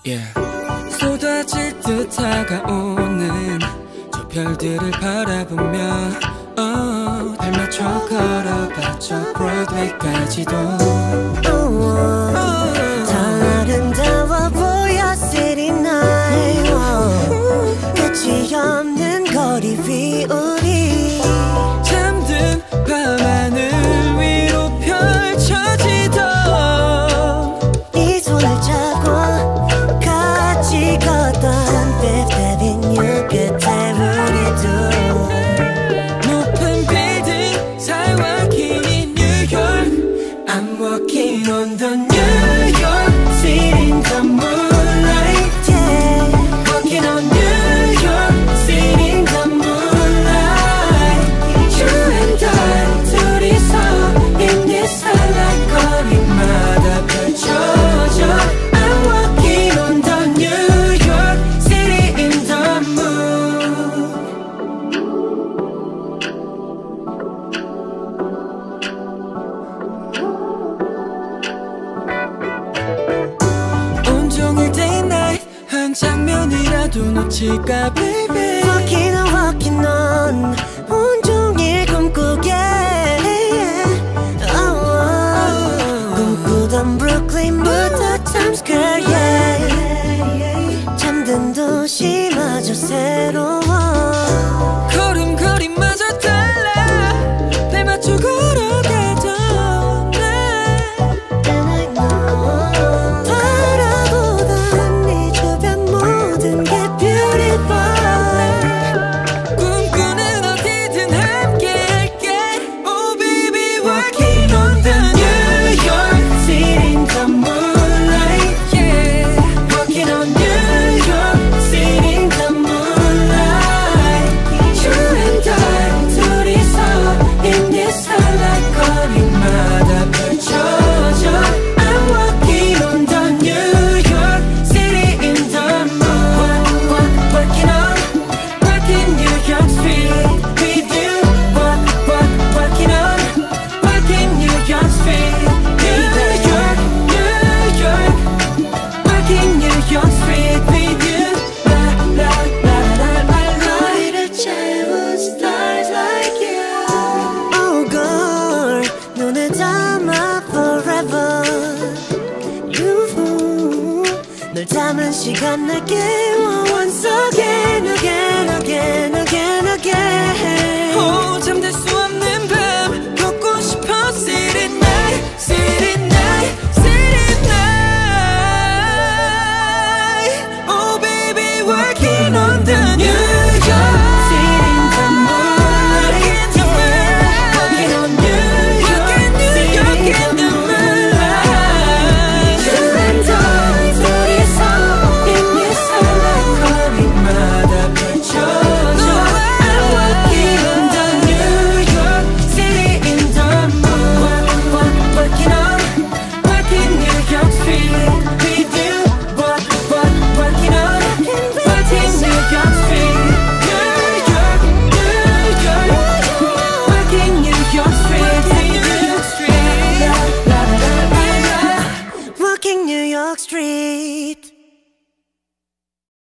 Yeah. 쏟아질 듯 다가오는 저 별들을 바라보며 발맞춰 걸어봤죠 브로드웨이까지도. 더 아름다워 보여 City Night. 끝이 없는 거리 위 우리 잠든 밤하늘 위로 펼쳐지던 이 손을 잡고 같이 걷던 Fifth Avenue 끝에 우리도 높은 빌딩 사이와키니 뉴욕. I'm walking on the New York City in the moonlight. yeah. Walking on New York City in the moonlight. You and I 둘이서 in this highlight 거리마다 펼쳐져. I'm walking on the New York City in the moon. 온종일 day night 한 장면이라도 놓칠까 baby. Walking on 온종일 꿈꾸게 꿈꾸던 브루클린부터 Times Square yeah. 잠든 도시마저 새로워 걸음걸이마저 달라 날 맞춰 걸어가던 And I know 바라보던 네 주변 모든 게 beautiful 꿈꾸는 어디든 함께할게. Oh baby walking on the New York City in the moonlight. Yeah. Walking on New York City in the moonlight. You and I 둘이서 in this highlight 거리마다 펼쳐져. I'm walking on the New York City in the moon. Walking on New York Street with you. Walking on New York Street. New York, New York. Walking New York Street with you. La la la la la la. 거리를 채운 stars like you. Oh girl 눈에 담아 forever You 널 담은 시간 내게